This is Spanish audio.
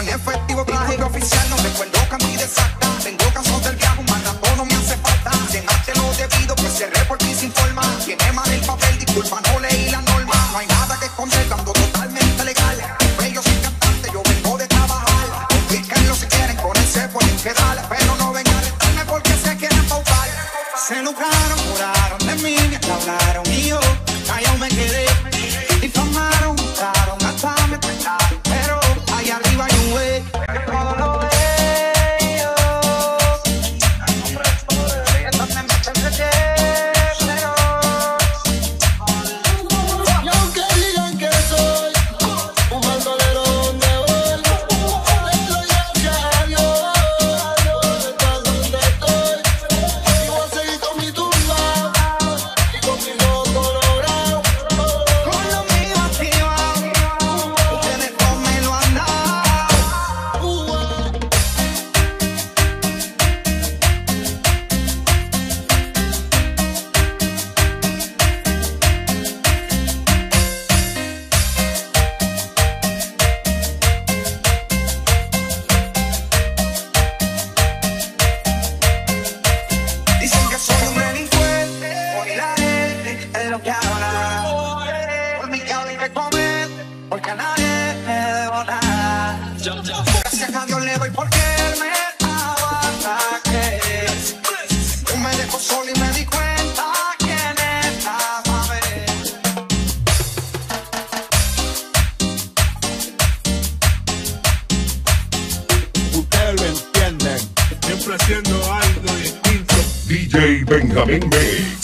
en efectivo, traje oficial. No recuerdo cantidad exacta. Tengo casos del viaje, un maratón no me hace falta. Llenaste lo debido, pues cerré por ti sin forma. Tiene mal el papel, disculpa, no leí la norma. No hay nada que esconder, dando totalmente legal. Yo soy cantante, yo vengo de trabajar. Búsquenlo si quieren, con él se pueden quedar. Pero no vengan a arrestarme porque se quieren pautar. Se lucraron, juraron de mí, me hablaron y yo callado me quedé. Difamaron, buscaron, hasta me tentaron. Pero allá arriba hay un güey. Todo lo veo. Entonces me entregué. Y aunque digan que soy un bandolero donde voy, le doy gracias a Dios de estar donde estoy. Y voy a seguir con mi tumba y con mi loco logrado. Con lo mío activado, ustedes no me lo han dado. Dicen que soy un delincuente, hoy la gente es lo que habla. Por mi causa y que comer, porque a nadie me debo nada. Gracias a Dios le doy porque él me aguanta que yo me dejo solo y me di cuenta quién estaba ver. Ustedes lo entienden. Siempre haciendo algo distinto. DJ Benjamín B.